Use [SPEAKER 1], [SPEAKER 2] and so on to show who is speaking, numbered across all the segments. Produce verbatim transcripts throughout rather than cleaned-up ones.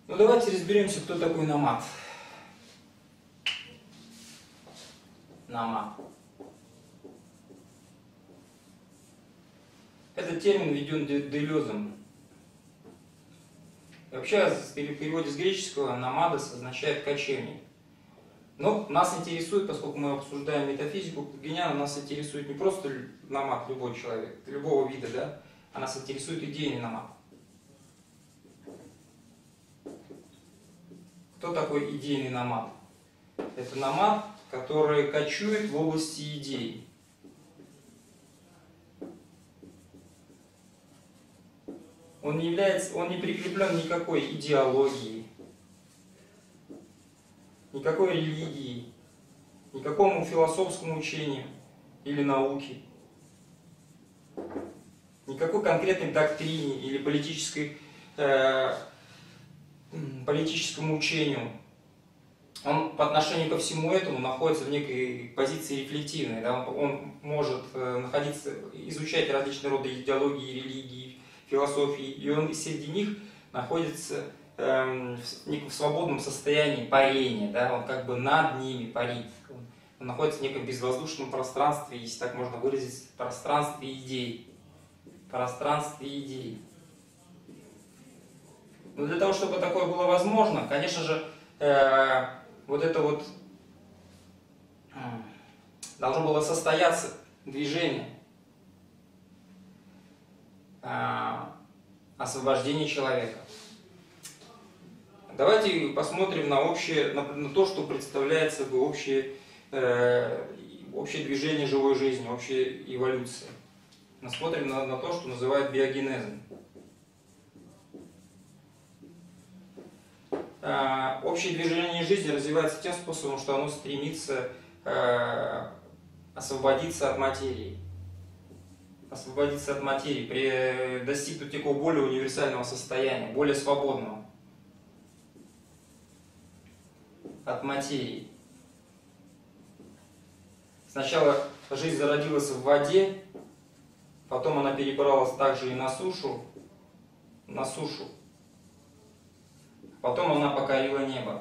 [SPEAKER 1] Ну давайте разберемся, кто такой номад. Номад. Этот термин введен Делезом. Вообще, в переводе с греческого «номадос» означает «кочевник». Но нас интересует, поскольку мы обсуждаем метафизику Гегениана, нас интересует не просто номад, любой человек, любого вида, да, а нас интересует идейный номад. Кто такой идейный номад? Это номад, который кочует в области идей. Он не является, он не прикреплен никакой идеологии, никакой религии, никакому философскому учению или науке, никакой конкретной доктрине или политической, э, политическому учению. Он по отношению ко всему этому находится в некой позиции рефлективной. Да? Он, он может э, находиться, изучать различные роды идеологии, религии, философии, и он среди них находится э, в неком свободном состоянии парения, да? Он как бы над ними парит. Он, он находится в неком безвоздушном пространстве, если так можно выразить, пространстве идей. Пространстве идей. Но для того, чтобы такое было возможно, конечно же, э, вот это вот э, должно было состояться движение э, освобождения человека. Давайте посмотрим на общее, на, на то, что представляет собой общее, э, общее движение живой жизни, общая эволюция. Мы смотрим на, на то, что называют биогенезом. Э, общее движение жизни развивается тем способом, что оно стремится э, освободиться от материи. Освободиться от материи, при, достигнуть такого более универсального состояния, более свободного от материи. Сначала жизнь зародилась в воде, потом она перебралась также и на сушу, на сушу. Потом она покорила небо.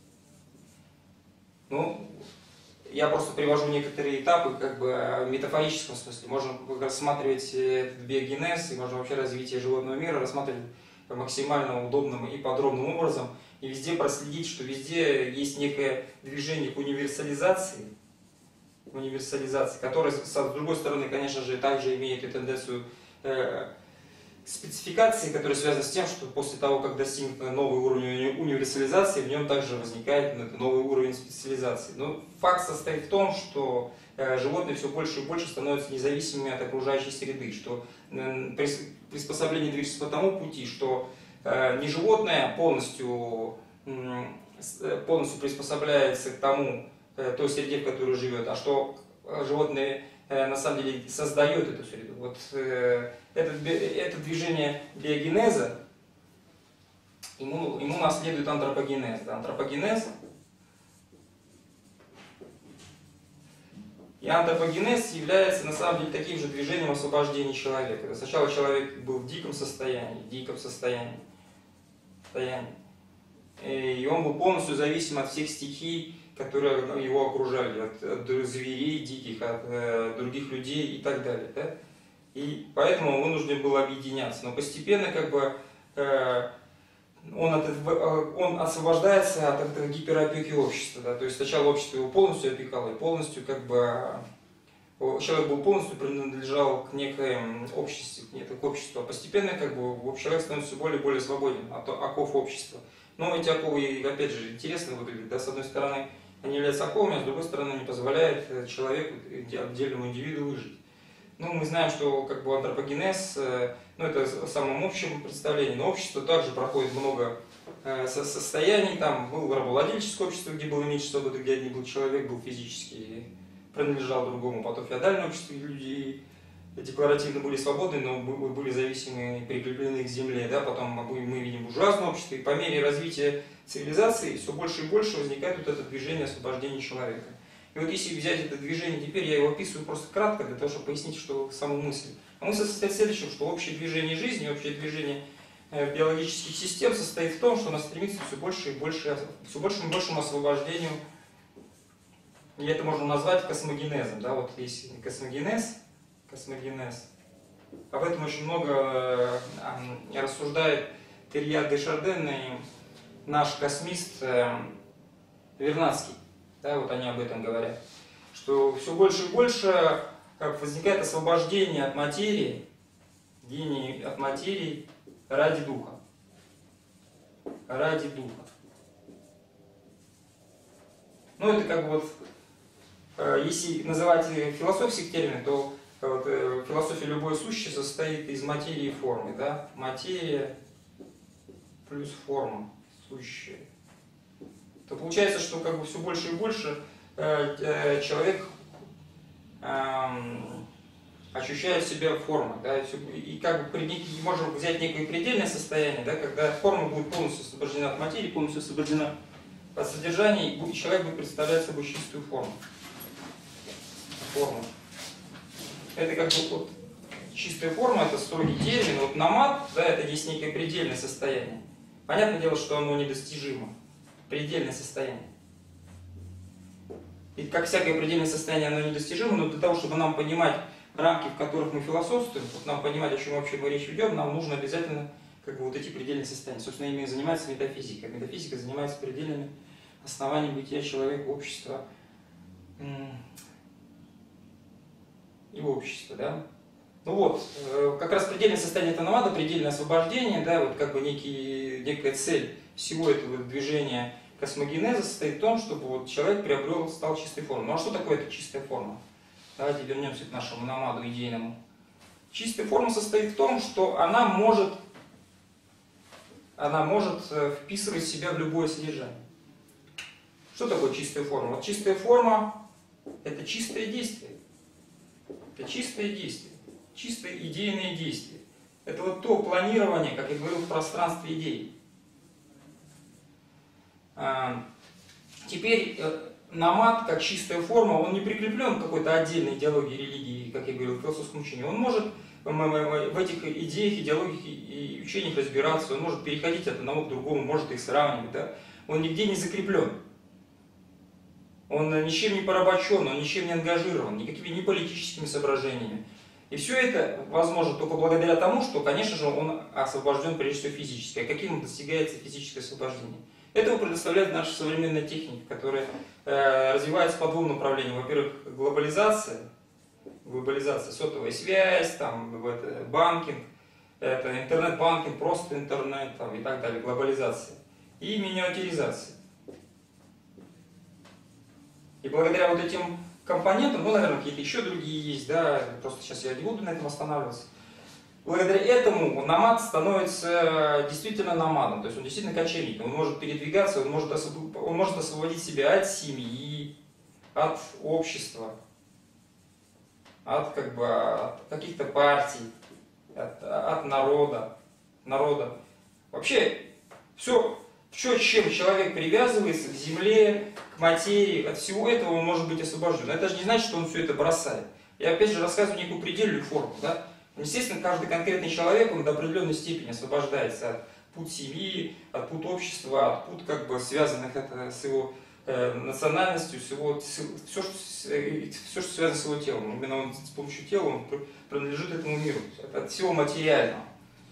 [SPEAKER 1] Ну, я просто привожу некоторые этапы, как бы в метафорическом смысле. Можно рассматривать этот биогенез и можно вообще развитие животного мира рассматривать максимально удобным и подробным образом. И везде проследить, что везде есть некое движение к универсализации, универсализации, которая, с другой стороны, конечно же, также имеет и тенденцию э, спецификации, которая связана с тем, что после того, как достигнут новый уровень универсализации, в нем также возникает новый уровень специализации. Но факт состоит в том, что э, животные все больше и больше становятся независимыми от окружающей среды, что э, приспособление движется по тому пути, что э, не животное полностью, э, полностью приспособляется к тому, э, той среде, в которой живет, а что животные э, на самом деле создает эту среду. Вот, э, это, это движение биогенеза, ему, ему наследует антропогенез. Да? Антропогенез и антропогенез является на самом деле таким же движением освобождения человека. Сначала человек был в диком состоянии, в диком состоянии, состоянии, и он был полностью зависим от всех стихий, которые его окружали, от, от зверей диких, от э, других людей и так далее. Да? И поэтому он вынужден был объединяться. Но постепенно как бы, э, он, от, он освобождается от этого гиперопеки общества. Да? То есть сначала общество его полностью опекало, и полностью как бы, человек был полностью принадлежал к некоему обществу, к обществу. А постепенно как бы, человек становится все более и более свободен от оков общества. Но эти оковы, опять же, интересно выглядят. Да? С одной стороны, они являются оковами, а с другой стороны, не позволяют человеку, отдельному индивиду выжить. Ну, мы знаем, что как бы антропогенез, ну, это в самом общем представлении, но общество также проходит много э, состояний. Там было рабовладельческое общество, где было меньше свободы, где один был человек, был физически, принадлежал другому. Потом феодальное общество, где люди декларативно были свободны, но были зависимы и прикреплены к земле. Да? Потом мы видим буржуазное общество, и по мере развития цивилизации все больше и больше возникает вот это движение освобождения человека. И вот если взять это движение, теперь я его описываю просто кратко, для того, чтобы пояснить, что саму мысль. А мысль состоит в следующем, что общее движение жизни, общее движение биологических систем состоит в том, что она стремится все больше и больше, все большему и большему освобождению. И это можно назвать космогенезом. Да? Вот есть космогенез, космогенез. Об этом очень много рассуждает Терьяр де Шарден и наш космист Вернадский. Да, вот они об этом говорят. Что все больше и больше как возникает освобождение от материи, гений от материи ради духа. Ради духа. Ну это как бы вот, если называть философских терминов, то вот, философия любой сущей состоит из материи и формы. Да? Материя плюс форма сущая. То получается, что как бы все больше и больше э, человек э, ощущает себя формой. Да? И, все, и как бы можем взять некое предельное состояние, да? Когда форма будет полностью освобождена от материи, полностью освобождена от содержания, и человек будет представлять собой чистую форму. Форму. Это как бы вот, чистая форма, это строгий термин. Вот намат, да, это есть некое предельное состояние. Понятное дело, что оно недостижимо. Предельное состояние. И как всякое предельное состояние, оно недостижимо, но для того, чтобы нам понимать рамки, в которых мы философствуем, вот нам понимать, о чем вообще мы речь ведем, нам нужно обязательно как бы, вот эти предельные состояния. Собственно, ими занимается метафизика. Метафизика занимается предельными основаниями бытия человека, общества и общества, да. Ну вот, как раз предельное состояние это намада, предельное освобождение, да, вот как бы некий, некая цель всего этого движения космогенеза состоит в том, чтобы вот человек приобрел, стал чистой формой. Ну а что такое эта чистая форма? Давайте вернемся к нашему намаду идейному. Чистая форма состоит в том, что она может, она может вписывать себя в любое содержание. Что такое чистая форма? Вот чистая форма – это чистое действие. Это чистое действие. Чистое идейное действие. Это вот то планирование, как я говорил, в пространстве идей. Теперь намад, как чистая форма, он не прикреплен к какой-то отдельной идеологии религии, как я говорил, в философском учении. Он может в этих идеях, идеологиях и учениях разбираться, он может переходить от одного к другому, может их сравнивать. Да? Он нигде не закреплен. Он ничем не порабощен, он ничем не ангажирован, никакими ни политическими соображениями. И все это возможно только благодаря тому, что, конечно же, он освобожден прежде всего физически. А каким достигается физическое освобождение? Этого предоставляет наша современная техника, которая э, развивается по двум направлениям. Во-первых, глобализация, глобализация, сотовая связь, там, это, банкинг, это интернет-банкинг, просто интернет там, и так далее, глобализация. И миниатюризация. И благодаря вот этим компонентам, ну, наверное, какие-то еще другие есть, да, просто сейчас я не буду на этом останавливаться. Благодаря этому намад становится действительно намадом, то есть он действительно кочевником, он может передвигаться, он может, освоб... он может освободить себя от семьи, от общества, от, как бы, от каких-то партий, от, от народа, народа. Вообще, все, все, чем человек привязывается к земле, к материи, от всего этого он может быть освобожден. Это же не значит, что он все это бросает. Я опять же рассказываю некую предельную форму, да? Естественно, каждый конкретный человек, он до определенной степени освобождается от пут семьи, от пут общества, от пут, как бы, связанных это, с его э, национальностью, с его, с, все, что, все, что связано с его телом. Именно он, с помощью тела он принадлежит этому миру, от всего материального.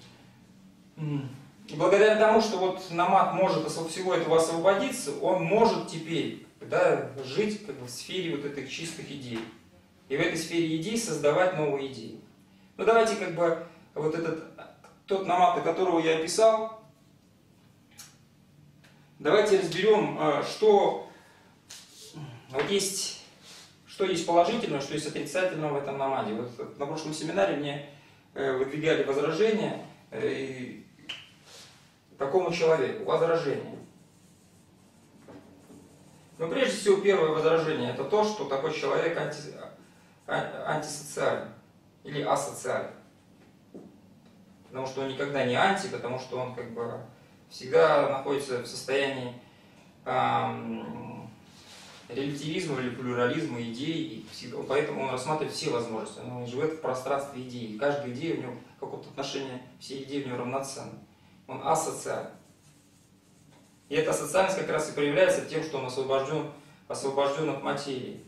[SPEAKER 1] И благодаря тому, что вот намад может от всего этого освободиться, он может теперь, да, жить, как бы, в сфере вот этих чистых идей. И в этой сфере идей создавать новые идеи. Ну давайте как бы вот этот, тот намад, которого я описал, давайте разберем, что вот есть, что есть положительного, что есть отрицательного в этом намаде. Вот на прошлом семинаре мне выдвигали возражения и такому человеку, возражение. Но прежде всего первое возражение это то, что такой человек анти, антисоциальный. Или асоциальный. Потому что он никогда не анти, потому что он как бы всегда находится в состоянии эм, релятивизма или плюрализма идей, и всегда, поэтому он рассматривает все возможности. Он живет в пространстве идей. Каждая идея у него, в каком-то отношении, все идеи у него равноценны. он асоциален. И эта асоциальность как раз и проявляется тем, что он освобожден, освобожден от материи.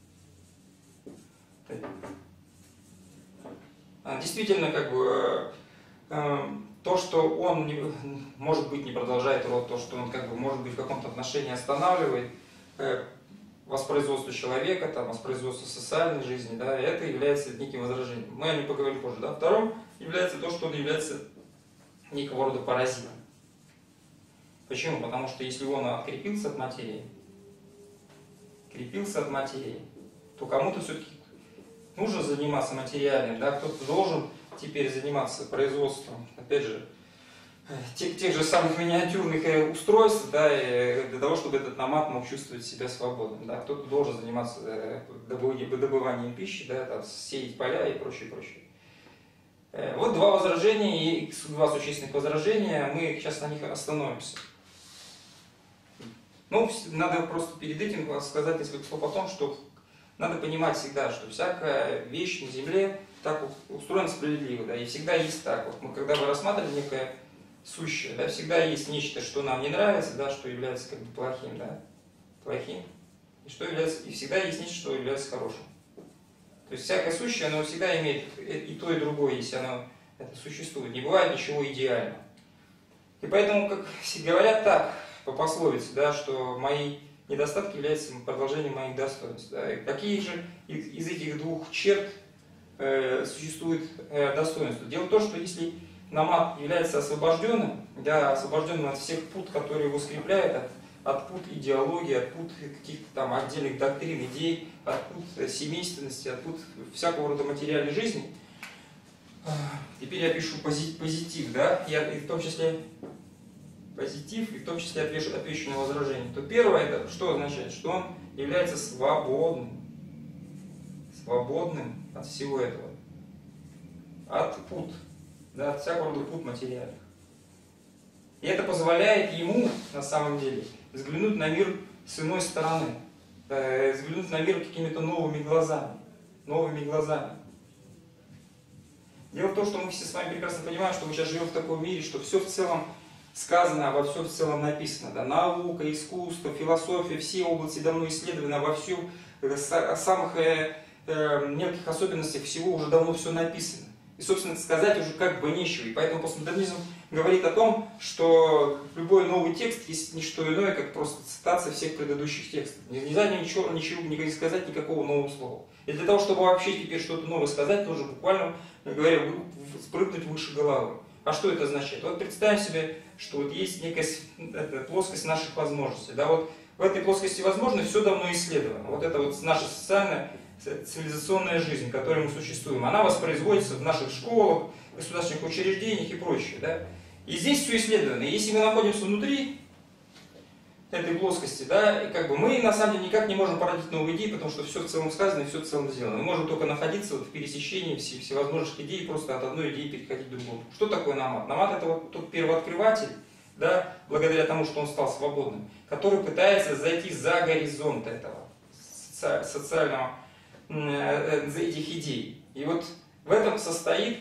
[SPEAKER 1] Действительно, как бы, то, что он, не, может быть, не продолжает род, то, что он, как бы, может быть, в каком-то отношении останавливает воспроизводство человека, там, воспроизводство социальной жизни, да, это является неким возражением. Мы о нем поговорим позже. Да. Вторым является то, что он является некого рода паразитом. Почему? Потому что если он открепился от материи, крепился от материи, то кому-то все-таки нужно заниматься материальным, да, кто-то должен теперь заниматься производством, опять же, тех, тех же самых миниатюрных устройств, да, для того, чтобы этот номад мог чувствовать себя свободным. Да. Кто-то должен заниматься добыванием пищи, да, там, сеять поля и прочее, прочее. Вот два возражения, и два существенных возражения, мы сейчас на них остановимся. Ну, надо просто перед этим сказать несколько слов о том, что надо понимать всегда, что всякая вещь на земле так устроена справедливо, да, и всегда есть так. Вот мы, когда мы рассматриваем некое сущее, да, всегда есть нечто, что нам не нравится, да, что является как бы плохим, да, плохим, и что является, и всегда есть нечто, что является хорошим. То есть всякое сущее, оно всегда имеет и то, и другое, если оно это существует. Не бывает ничего идеального. И поэтому, как говорят так, по пословице, да, что мои недостатки являются продолжением моих достоинств. Да. И какие же из, из этих двух черт э, существует э, достоинство? Дело в том, что если намад является освобожденным, да, освобожденным от всех пут, которые его скрепляют, от, от пут идеологии, от пут каких-то там отдельных доктрин, идей, от пут семейственности, от пут всякого рода материальной жизни, теперь я пишу позитив, да, я, и в том числе позитив, и в том числе отвечу, отвечу на возражение, то первое, это что означает? Что он является свободным, свободным от всего этого, от пут, да, от всякого рода пут материальных. И это позволяет ему, на самом деле, взглянуть на мир с иной стороны, э, взглянуть на мир какими-то новыми глазами, новыми глазами. Дело в том, что мы все с вами прекрасно понимаем, что мы сейчас живем в таком мире, что все в целом сказано, обо всем в целом написано. Да? Наука, искусство, философия, все области давно исследованы, обо всем, о самых э, э, мелких особенностях всего уже давно все написано. И, собственно, сказать уже как бы нечего. И поэтому постмодернизм говорит о том, что любой новый текст есть не что иное, как просто цитация всех предыдущих текстов. Нельзя ничего, ничего не сказать, никакого нового слова. И для того, чтобы вообще теперь что-то новое сказать, нужно буквально, говоря, спрыгнуть выше головы. А что это означает? Вот представим себе, что вот есть некая плоскость наших возможностей. Да, вот в этой плоскости возможностей все давно исследовано. Вот это вот наша социальная, цивилизационная жизнь, в которой мы существуем, она воспроизводится в наших школах, государственных учреждениях и прочее. Да? И здесь все исследовано. И если мы находимся внутри этой плоскости, да, и как бы мы на самом деле никак не можем породить новые идеи, потому что все в целом сказано и все в целом сделано. Мы можем только находиться вот в пересечении всевозможных идей, просто от одной идеи переходить к другому. Что такое намад? Намад — это вот тот первооткрыватель, да, благодаря тому, что он стал свободным, который пытается зайти за горизонт этого социального, за этих идей. И вот в этом состоит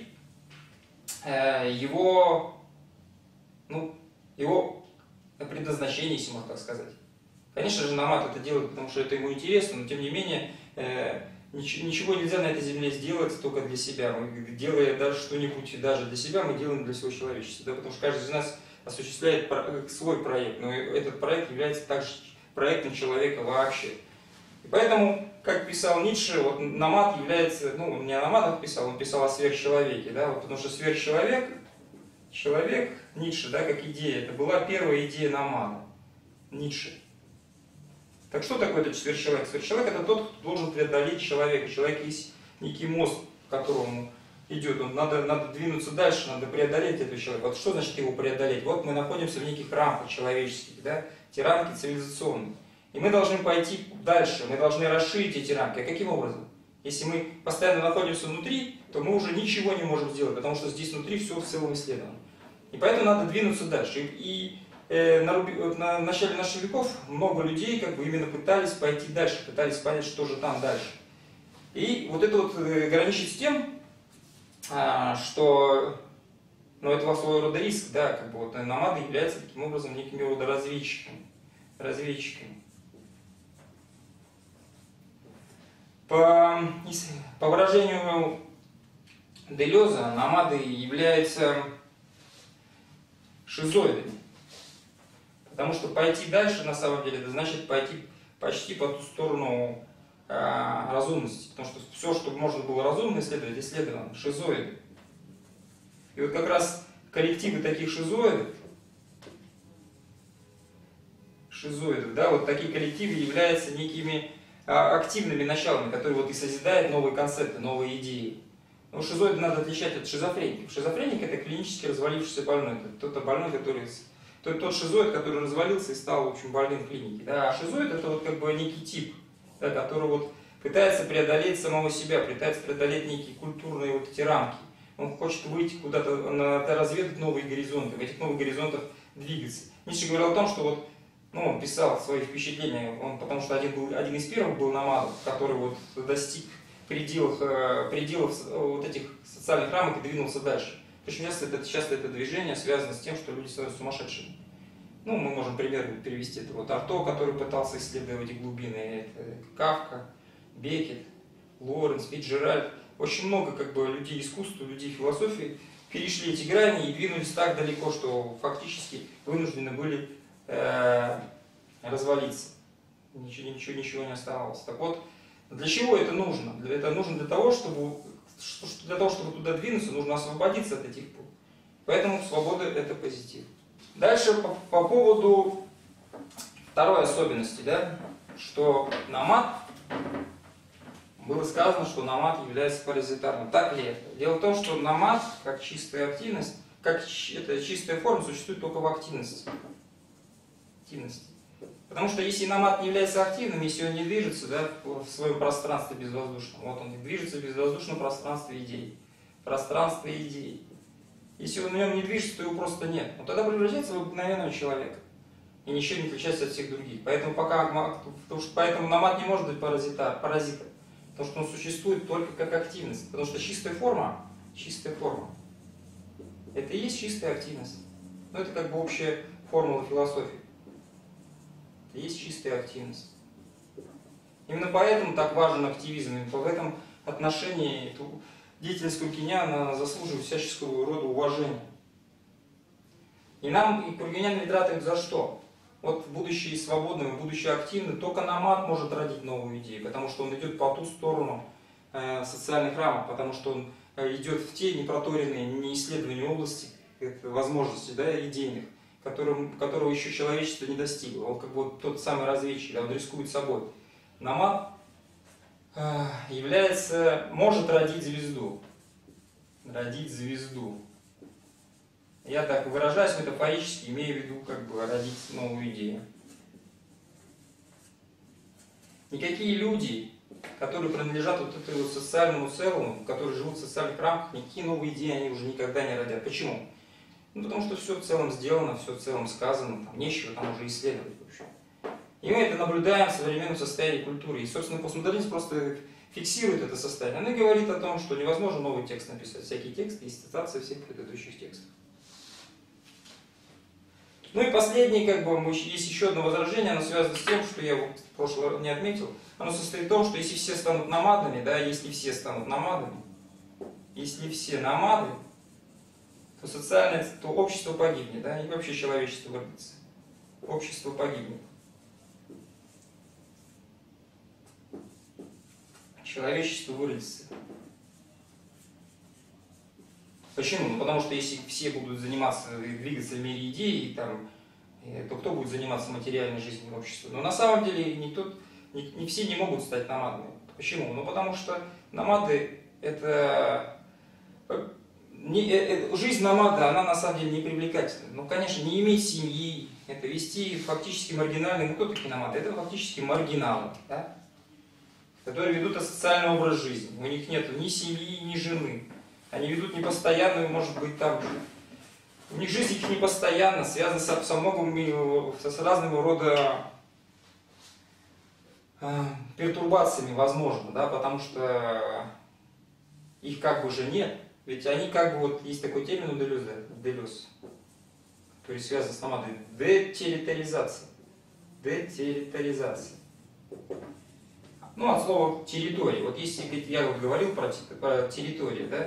[SPEAKER 1] э, его, ну, его предназначение, если можно так сказать. Конечно же, намад это делает, потому что это ему интересно, но тем не менее э, ничего, ничего нельзя на этой земле сделать только для себя. Мы, делая даже что-нибудь даже для себя, мы делаем для всего человечества, да, потому что каждый из нас осуществляет про, свой проект, но этот проект является также проектом человека вообще. И поэтому, как писал Ницше, вот намад является, ну, он не о намадах писал, он писал о сверхчеловеке, да, вот, потому что сверхчеловек, человек, Ницше, да, как идея, это была первая идея намада, Ницше. Так что такое этот сверхчеловек? Сверхчеловек — это тот, кто должен преодолеть человека. Человек есть некий мост, по которому идет, он, надо, надо двинуться дальше, надо преодолеть этого человека. Вот что значит его преодолеть? Вот мы находимся в неких рамках человеческих, да, те рамки цивилизационные. И мы должны пойти дальше, мы должны расширить эти рамки. А каким образом? Если мы постоянно находимся внутри, то мы уже ничего не можем сделать, потому что здесь внутри все в целом исследовано. И поэтому надо двинуться дальше. И, и э, на, на начале наших веков много людей как бы именно пытались пойти дальше, пытались понять, что же там дальше. И вот это вот э, граничит с тем, э, что Но это своего рода риск, да, как бы вот номады являются таким образом некими рода разведчиками. разведчиками. По, по выражению Делеза, номады являются шизоидами. Потому что пойти дальше, на самом деле, это значит пойти почти по ту сторону э, разумности. Потому что все, что можно было разумно исследовать, исследовано. Шизоиды. И вот как раз коллективы таких шизоидов, шизоидов, да, вот такие коллективы являются некими а, активными началами, которые вот и созидают новые концепты, новые идеи. Но шизоиды надо отличать от шизофреников. Шизофреник — это клинически развалившийся больной. Это тот больной, который, тот, тот шизоид, который развалился и стал, в общем, больным в клинике. Да? А шизоид — это вот как бы некий тип, да, который вот пытается преодолеть самого себя, пытается преодолеть некие культурные вот эти рамки. Он хочет выйти куда-то, на, разведать новые горизонты, в этих новых горизонтах двигаться. Ницше говорил о том, что вот, ну, он писал свои впечатления, он, потому что один, был, один из первых был номадов, который вот достиг пределов, пределов вот этих социальных рамок и двинулся дальше. Причем часто это, часто это движение связано с тем, что люди становятся сумасшедшими. Ну, мы можем пример перевести. Это вот Арто, который пытался исследовать эти глубины, это Кафка, Беккет, Лоренс, Фицджеральд. Очень много как бы людей искусства, людей философии перешли эти грани и двинулись так далеко, что фактически вынуждены были э, развалиться. Ничего, ничего, ничего не оставалось. Так вот, для чего это нужно? Это нужно для того, чтобы, для того, чтобы туда двинуться, нужно освободиться от этих пут. Поэтому свобода — это позитив. Дальше по, по поводу второй особенности, да, что номад, было сказано, что номад является паразитарным. Так ли это? Дело в том, что номад, как чистая активность, как это чистая форма, существует только в активности. активности. Потому что если номад не является активным, если он не движется, да, в своем пространстве безвоздушном, вот он движется в безвоздушном пространстве идей, пространстве идей. Если он в нем не движется, то его просто нет. Он тогда превращается в обыкновенного человека и ничем не отличается от всех других. Поэтому, пока, потому что, поэтому номад не может быть паразита, паразитом, потому что он существует только как активность. Потому что чистая форма, чистая форма, это и есть чистая активность. Но это как бы общая формула философии. Это и есть чистая активность. Именно поэтому так важен активизм. И в этом отношении деятельность Куркиняна заслуживает всяческого рода уважения. И нам, и Куркинян ведь ратует за что? Вот будучи свободным, будучи активным, только номад может родить новую идею, потому что он идет по ту сторону э, социальных рамок, потому что он э, идет в те непроторенные, неисследованные области это, возможностей, да, идейных, которым, которого еще человечество не достигло. Он как бы вот тот самый разведчик, да, он рискует собой. Номад э, является, может родить звезду. Родить звезду. Я так выражаюсь метафорически, имею в виду, как бы, родить новую идею. Никакие люди, которые принадлежат вот этому социальному целому, которые живут в социальных рамках, никакие новые идеи они уже никогда не родят. Почему? Ну, потому что все в целом сделано, все в целом сказано, там нечего там уже исследовать, в общем. И мы это наблюдаем в современном состоянии культуры. И, собственно, постмодернизм просто фиксирует это состояние. Он и говорит о том, что невозможно новый текст написать. Всякие тексты есть цитация всех предыдущих текстов. Ну и последнее, как бы, есть еще одно возражение, оно связано с тем, что я вот в прошлый раз не отметил. Оно состоит в том, что если все станут номадами, да, если все станут номадами, если все номады, то социальное, то общество погибнет, да, и вообще человечество вырвется. Общество погибнет. Человечество вырвется. Почему? Ну, потому что если все будут заниматься и двигаться в мире идей, там, то кто будет заниматься материальной жизнью общества? Но на самом деле никто, не, не все не могут стать номадами. Почему? Ну потому что номады это... Не, э, жизнь номада, она на самом деле не привлекательна. Ну, конечно, не иметь семьи, это вести фактически маргинальный... Ну, кто такие номады? Это фактически маргиналы, да? Которые ведут асоциальный образ жизни. У них нет ни семьи, ни жены. Они ведут непостоянную, может быть, там... У них жизнь их непостоянна, связана со, со многими, с разными рода э, пертурбациями, возможно, да, потому что их как бы же нет. Ведь они как бы, вот есть такой термин делюс, да, делюс, который связан с номадой. Детерриторизация. Детерриторизация. Ну, от слова территория. Вот если я вот говорил про, про территорию, да?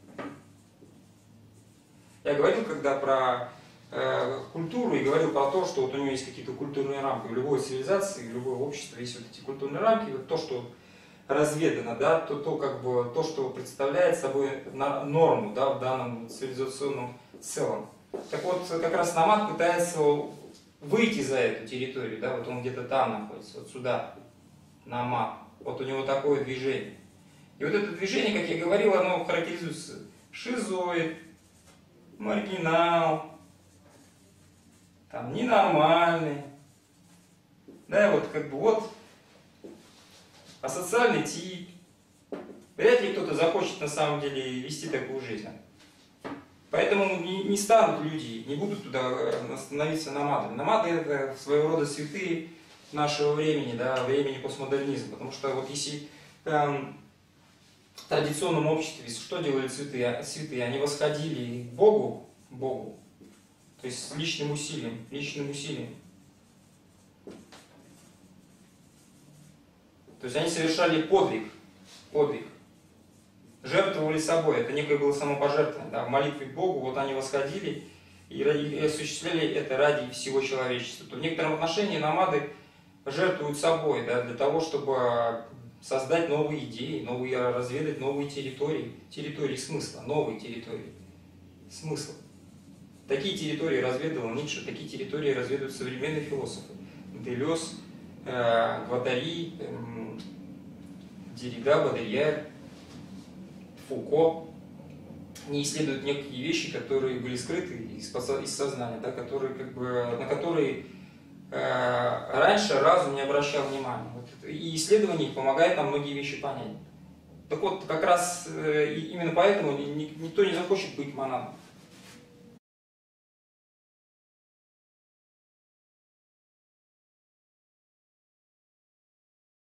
[SPEAKER 1] Я говорил, когда про э, культуру, и говорил про то, что вот у него есть какие-то культурные рамки. У любой цивилизации, у любого общества есть вот эти культурные рамки. Вот то, что разведано, да, то, то, как бы, то, что представляет собой норму, да, в данном цивилизационном целом. Так вот, как раз номад пытается выйти за эту территорию, да, вот он где-то там находится, вот сюда, номад. Вот у него такое движение. И вот это движение, как я говорил, оно характеризуется шизоид, маргинал, там, ненормальный, да, вот как бы вот асоциальный тип. Вряд ли кто-то захочет на самом деле вести такую жизнь. Поэтому не, не станут люди, не будут туда становиться номадами. Номады — это своего рода святые нашего времени, да, времени постмодернизма. Потому что вот если эм, в традиционном обществе что делали святые? Святые, они восходили к Богу, Богу, то есть с личным усилием, личным усилием. То есть они совершали подвиг, подвиг, жертвовали собой, это некое было самопожертвование, да, в молитве к Богу, вот они восходили и, и осуществляли это ради всего человечества. То в некотором отношении номады жертвуют собой, да, для того, чтобы создать новые идеи, новые, разведать новые территории, территории смысла, новые территории смысла. Такие территории разведывал Ницше, такие территории разведывают современные философы. Делез, э, Гваттари, э, Деррида, Бодрияр, Фуко. Они исследуют некие вещи, которые были скрыты из, из сознания, да, которые, как бы, на которые э, раньше разум не обращал внимания. Вот, и исследование их помогает нам многие вещи понять. Так вот, как раз э, именно поэтому никто не захочет быть монадом.